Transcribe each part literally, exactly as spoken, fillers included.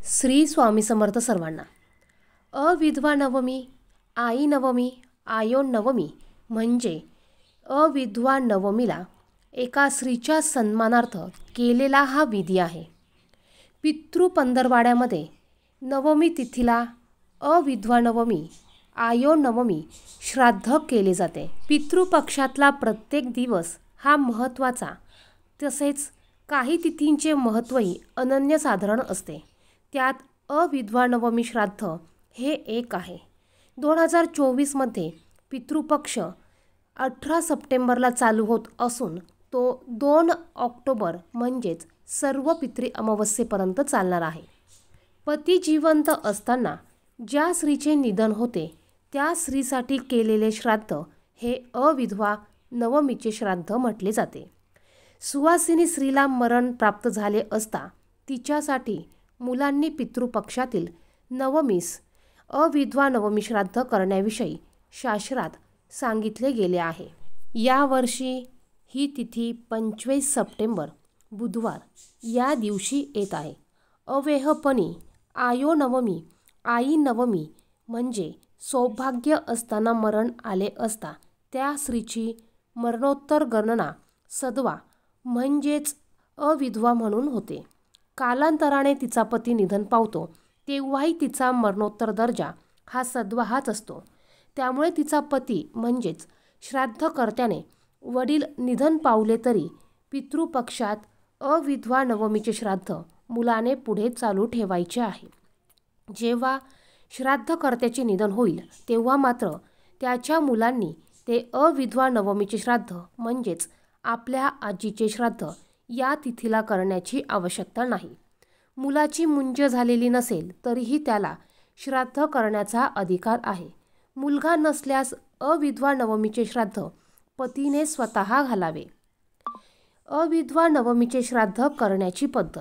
श्री स्वामी समर्थ सर्वांना। अविधवा नवमी, आई नवमी, आयो नवमी म्हणजे अविधवा नवमीला एका स्त्रीच्या सन्मानार्थ केलेला हा विधी आहे। पितृ पंधरवाड्यामध्ये नवमी तिथीला अविधवा नवमी, आयो नवमी श्राद्ध केले जाते। पितृपक्षातला प्रत्येक दिवस हा महत्त्वाचा, तसेच काही तिथींचे महत्त्वही अनन्यसाधारण असते। त्यात अविधवा नवमी श्राद्ध हे एक आहे। दोन हजार चोवीसमध्ये पितृपक्ष अठरा सप्टेंबरला चालू होत असून तो दोन ऑक्टोबर म्हणजेच सर्व पितृ अमावस्येपर्यंत चालणार आहे। पती जिवंत असताना ज्या स्त्रीचे निधन होते त्या स्त्रीसाठी केलेले श्राद्ध हे अविधवा नवमीचे श्राद्ध म्हटले जाते। सुवासिनी स्त्रीला मरण प्राप्त झाले असता तिच्यासाठी मुलांनी पितृपक्षातील नवमीस अविधवा नवमी श्राद्ध करण्याविषयी शास्त्रात सांगितले गेले आहे। यावर्षी ही तिथी पंचवीस सप्टेंबर बुधवार या दिवशी येत आहे। अवेहपणी आयो नवमी, आई नवमी म्हणजे सौभाग्य असताना मरण आले असता त्या स्त्रीची मरणोत्तर गणना सदवा म्हणजेच अविधवा म्हणून होते। कालांतराने तिचा पती निधन पावतो तेव्हाही तिचा मरणोत्तर दर्जा हा सदवा हाच असतो। त्यामुळे तिचा पती म्हणजेच श्राद्धकर्त्याने वडील निधन पावले तरी पितृपक्षात अविधवा नवमीचे श्राद्ध मुलाने पुढे चालू ठेवायचे आहे। जेव्हा श्राद्धकर्त्याचे निधन होईल तेव्हा मात्र त्याच्या मुलांनी ते अविधवा नवमीचे श्राद्ध म्हणजेच आपल्या आजीचे श्राद्ध या तिथीला करण्याची आवश्यकता नाही। मुलाची मुंज झालेली नसेल तरीही त्याला श्राद्ध करण्याचा अधिकार आहे। मुलगा नसल्यास अविधवा नवमीचे श्राद्ध पतीने स्वतः घालावे। अविधवा नवमीचे श्राद्ध करण्याची पद्धत,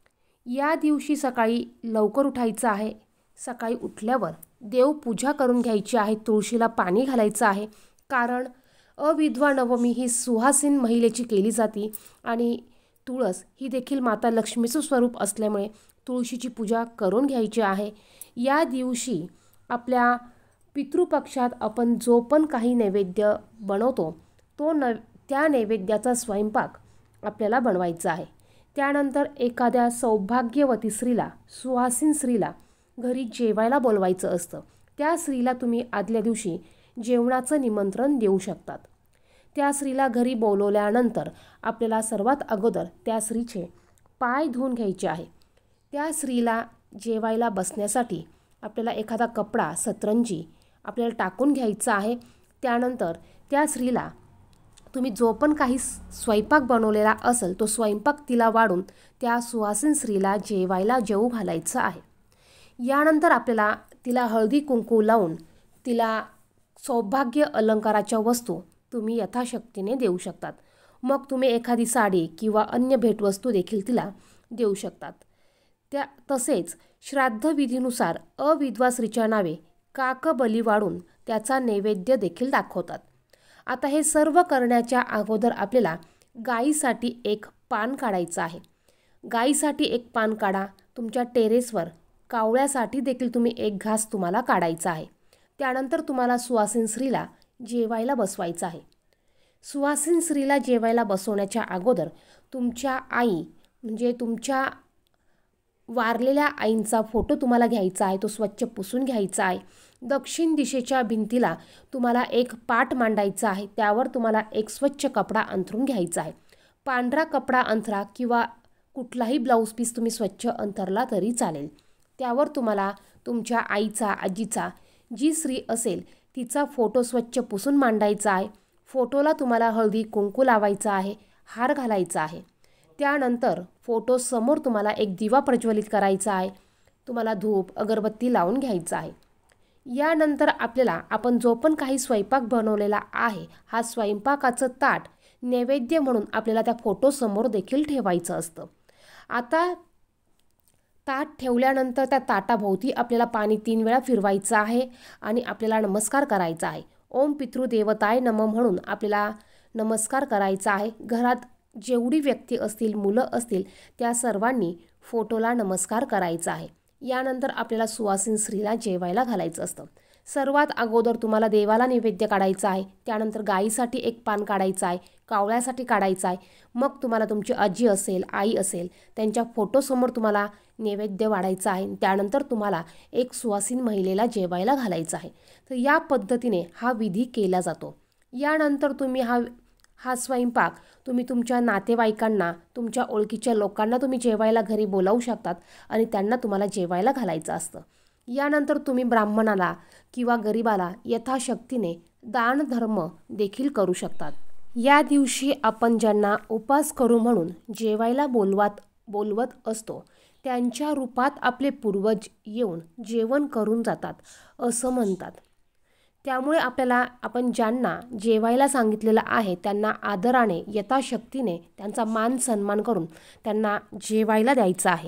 या दिवशी सकाळी लवकर उठायचं आहे। सकाळी उठल्यावर देवपूजा करून घ्यायची आहे, तुळशीला पाणी घालायचं आहे। कारण अविधवा नवमी ही सुहासिन महिलेची केली जाते आणि तुळस ही देखील माता लक्ष्मीचं स्वरूप असल्यामुळे तुळशीची पूजा करून घ्यायची आहे। या दिवशी आपल्या पितृपक्षात आपण जो पण काही नैवेद्य बनवतो तो न त्या नैवेद्याचा स्वयंपाक आपल्याला बनवायचा आहे। त्यानंतर एखाद्या सौभाग्यवती स्त्रीला, सुहासिन स्त्रीला घरी जेवायला बोलवायचं असतं। त्या स्त्रीला तुम्ही आदल्या दिवशी जेवणाचं निमंत्रण देऊ शकतात। त्या स्त्रीला घरी बोलवल्यानंतर आपल्याला सर्वात अगोदर त्या स्त्रीचे पाय धुवून घ्यायचे आहे। त्या स्त्रीला जेवायला बसण्यासाठी आपल्याला एखादा कपडा, सतरंजी आपल्याला टाकून घ्यायचा आहे। त्यानंतर त्या स्त्रीला तुम्ही जो पण काही स्वयंपाक बनवलेला असेल तो स्वयंपाक तिला वाढून त्या सुहासिन स्त्रीला जेवायला जेवू घालायचं आहे। यानंतर आपल्याला तिला हळदी कुंकू लावून तिला सौभाग्य अलंकाराच्या वस्तू तुम्ही यथाशक्तीने देऊ शकतात। मग तुम्ही एखादी साडी किंवा अन्य भेटवस्तू देखील तिला देऊ शकतात। त्या तसेच श्राद्धविधीनुसार अविधवा स्त्रीच्या नावे काकबली वाढून त्याचा नैवेद्य देखील दाखवतात। आता हे सर्व करण्याच्या अगोदर आपल्याला गाईसाठी एक पान काढायचं आहे। गाईसाठी एक पान काढा। तुमच्या टेरेसवर कावळ्यासाठी देखील तुम्ही एक घास तुम्हाला काढायचा आहे। त्यानंतर तुम्हाला सुवासिन स्त्रीला जेवायला बसवायचं आहे। सुवासिन स्त्रीला जेवायला बसवण्याच्या अगोदर तुमच्या आई म्हणजे तुमच्या वारलेल्या आईंचा फोटो तुम्हाला घ्यायचा आहे, तो स्वच्छ पुसून घ्यायचा आहे। दक्षिण दिशेच्या भिंतीला तुम्हाला एक पाट मांडायचा आहे, त्यावर तुम्हाला एक स्वच्छ कपडा अंथरून घ्यायचा आहे। पांढरा कपडा अंथरा किंवा कुठलाही ब्लाऊज पीस तुम्ही स्वच्छ अंथरला तरी चालेल। त्यावर तुम्हाला तुमच्या आईचा, आजीचा, जी स्त्री असेल तिचा फोटो स्वच्छ पुसून मांडायचा आहे। फोटोला तुम्हाला हळदी कुंकू लावायचा आहे, हार घालायचा आहे। त्यानंतर फोटो समोर तुम्हाला एक दिवा प्रज्वलित करायचा आहे। तुम्हाला धूप अगरबत्ती लावून घ्यायचा आहे। यानंतर आपल्याला आपण जो पण काही स्वयंपाक बनवलेला आहे हा स्वयंपाकाचं ताट नैवेद्य म्हणून आपल्याला त्या फोटो समोर देखील ठेवायचं असतं। आता ताट ठेवल्यानंतर त्या ताटाभोवती आपल्याला पाणी तीन वेळा फिरवायचं आहे आणि आपल्याला नमस्कार करायचा आहे। ओम पितृदेवताय नमः म्हणून आपल्याला नमस्कार करायचा आहे। घरात जेवढी व्यक्ती असतील, मुलं असतील त्या सर्वांनी फोटोला नमस्कार करायचा आहे। यानंतर आपल्याला सुवासिन स्त्रीला जेवायला घालायचं असतं। सर्वात अगोदर तुम्हाला देवाला नैवेद्य काढायचा आहे, त्यानंतर गाईसाठी एक पान काढायचं आहे, कावळ्यासाठी काढायचं आहे, मग तुम्हाला तुमची आजी असेल, आई असेल त्यांच्या फोटोसमोर तुम्हाला नैवेद्य वाढायचा आहे, त्यानंतर तुम्हाला एक सुवासिन महिलेला जेवायला घालायचं आहे। तर या पद्धतीने हा विधी केला जातो। यानंतर तुम्ही हा हा स्वयंपाक तुम्ही तुमच्या नातेवाईकांना, तुमच्या ओळखीच्या लोकांना तुम्ही जेवायला घरी बोलावू शकतात आणि त्यांना तुम्हाला जेवायला घालायचं असतं। यानंतर तुम्ही ब्राह्मणाला किंवा गरिबाला यथाशक्तीने दानधर्म देखील करू शकतात। या दिवशी आपण ज्यांना उपास करू म्हणून जेवायला बोलवत बोलवत असतो त्यांच्या रूपात आपले पूर्वज येऊन जेवण करून जातात असं म्हणतात। त्यामुळे आपल्याला आपण ज्यांना जेवायला सांगितलेलं आहे त्यांना आदराने यथाशक्तीने त्यांचा मान सन्मान करून त्यांना जेवायला द्यायचं आहे।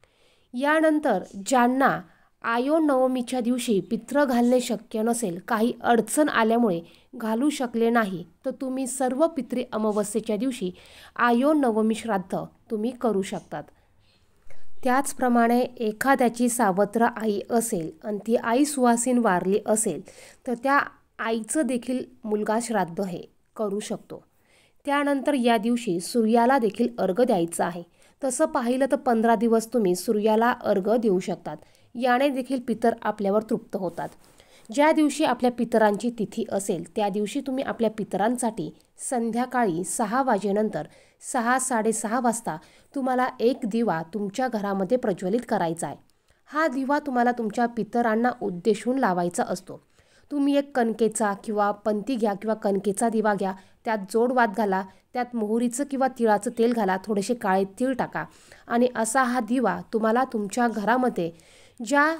यानंतर ज्यांना आयोन नवमीच्या दिवशी पित्र घालणे शक्य नसेल, काही अडचण आल्यामुळे घालू शकले नाही, तर तुम्ही सर्व पितृ अमावस्येच्या दिवशी आयोन नवमी श्राद्ध तुम्ही करू शकतात। त्याचप्रमाणे एखाद्याची सावत्र आई असेल आणि ती आई सुवासिन वारली असेल तर त्या आईचं देखील मुलगा श्राद्ध हे करू शकतो। त्यानंतर या दिवशी सूर्याला देखील अर्घ द्यायचं आहे। तसं पाहिलं तर पंधरा दिवस तुम्ही सूर्याला अर्घ देऊ शकतात, याने देखील पितर आपल्यावर तृप्त होतात। ज्या दिवशी आपल्या पितरांची तिथी असेल त्या दिवशी तुम्ही आपल्या पितरांसाठी संध्याकाळी सहा वाजेनंतर सहा साडेसहा वाजता तुम्हाला एक दिवा तुमच्या घरामध्ये प्रज्वलित करायचा आहे। हा दिवा तुम्हाला तुमच्या पितरांना उद्देशून लावायचा असतो। तुम्ही एक कणकेचा किंवा पंती घ्या किंवा कणकेचा दिवा घ्या, त्यात जोडवात घाला, त्यात मोहरीचं किंवा तिळाचं तेल घाला, थोडेसे काळे तीळ टाका आणि असा हा दिवा तुम्हाला तुमच्या घरामध्ये ज्या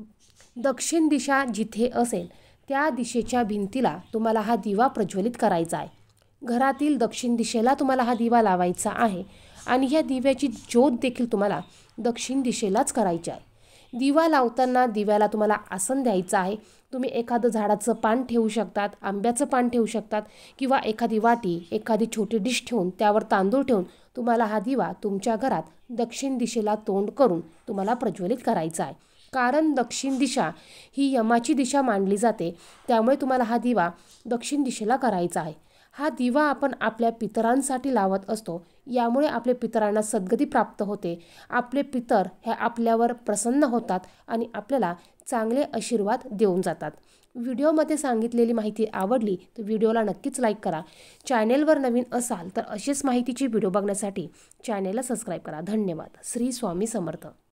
दक्षिण दिशा जिथे असेल त्या दिशेच्या भिंतीला तुम्हाला हा दिवा प्रज्वलित करायचा आहे। घरातील दक्षिण दिशेला तुम्हाला हा दिवा लावायचा आहे आणि ह्या दिव्याची ज्योत देखील तुम्हाला दक्षिण दिशेलाच करायची आहे। दिवा लावताना दिव्याला तुम्हाला आसन द्यायचं आहे। तुम्ही एखादं झाडाचं पान ठेवू शकतात, आंब्याचं पान ठेवू शकतात किंवा एखादी वाटी, एखादी छोटी डिश ठेवून त्यावर तांदूळ ठेवून तुम्हाला हा दिवा तुमच्या घरात दक्षिण दिशेला तोंड करून तुम्हाला प्रज्वलित करायचा आहे। कारण दक्षिण दिशा ही यमाची दिशा मानली जाते, त्यामुळे तुम्हाला हा दिवा दक्षिण दिशेला करायचा आहे। हा दिवा आपण आपल्या पितरांसाठी लावत असतो, यामुळे आपल्या पितरांना सद्गती प्राप्त होते, आपले पितर हे आपल्यावर प्रसन्न होतात आणि आपल्याला चांगले आशीर्वाद देऊन जातात। व्हिडिओमध्ये सांगितलेली माहिती आवडली तर व्हिडिओला नक्कीच लाईक करा। चॅनेलवर नवीन असाल तर अशीच माहितीची व्हिडिओ बघण्यासाठी चॅनेलला सबस्क्राईब करा। धन्यवाद। श्री स्वामी समर्थ।